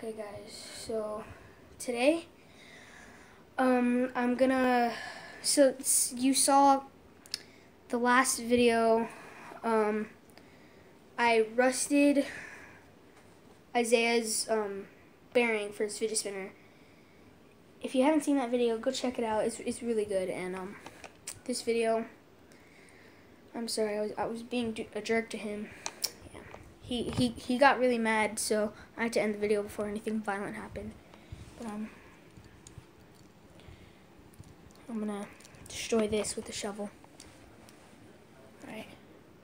Okay guys, so today I'm gonna, so you saw the last video, I rusted Isaiah's bearing for his fidget spinner. If you haven't seen that video, go check it out. It's really good. And this video, I'm sorry, I was being a jerk to him. He got really mad, so I had to end the video before anything violent happened. But I'm gonna destroy this with a shovel. All right.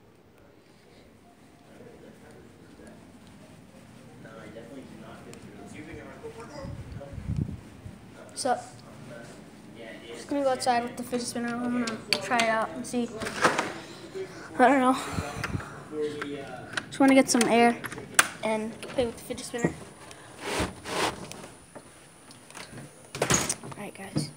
So, just gonna go outside with the fidget spinner. I'm gonna try it out and see. I don't know. Just want to get some air and play with the fidget spinner. Alright guys.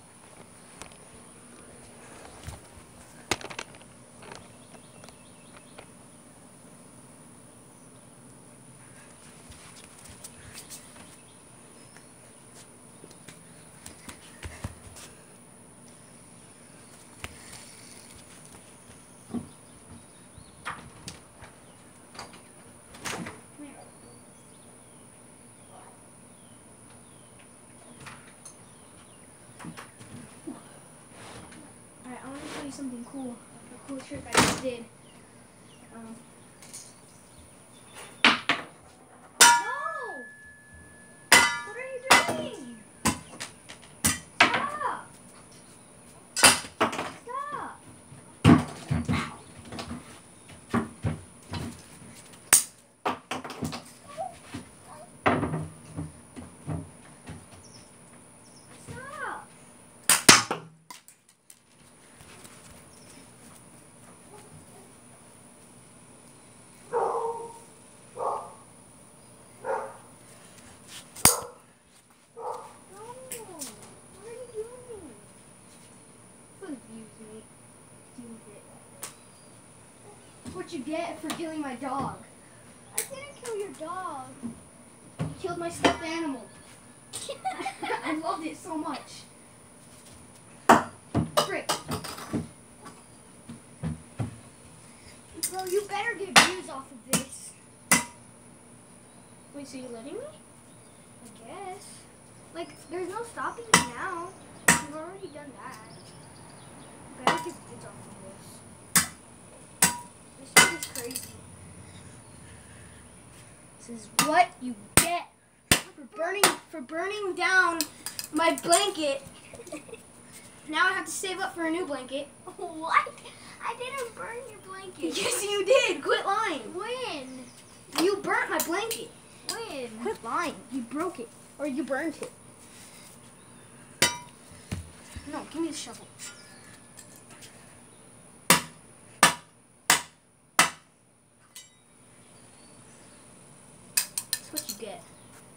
Something cool, a cool trick I just did. No! What are you doing? Stop! Stop! Stop! What you get for killing my dog? I didn't kill your dog. You killed my stuffed animal. I loved it so much. Frick. Bro, you better get views off of this. Wait, so you letting me? I guess. Like, there's no stopping me now. You've already done that. You better get views off of this. This is crazy. This is what you get for burning down my blanket. Now I have to save up for a new blanket. What? I didn't burn your blanket. Yes, you did. Quit lying. When? You burnt my blanket. When? Quit lying. You broke it. Or you burned it. No, give me the shovel. That's what you get.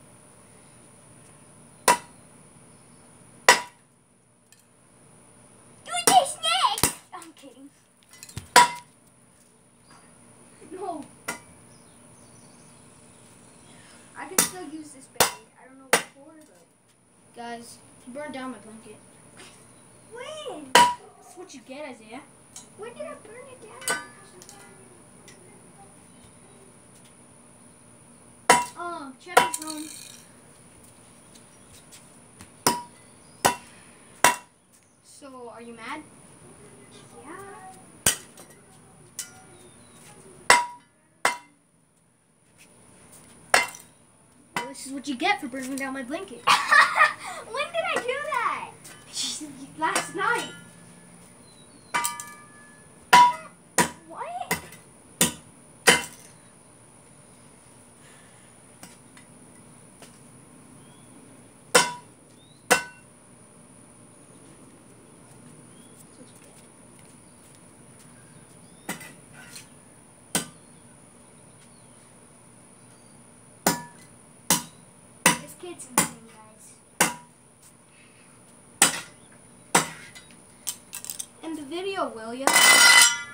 Do this next! I'm kidding. No. I can still use this bag. I don't know what for, but guys, you burned down my blanket. When? That's what you get, Isaiah. When did I burn it down? Oh, Chevy's home. So, are you mad? Yeah. Well, this is what you get for burning down my blanket. When did I do that? Last night. What? This kid's insane, guys. End the video, will ya?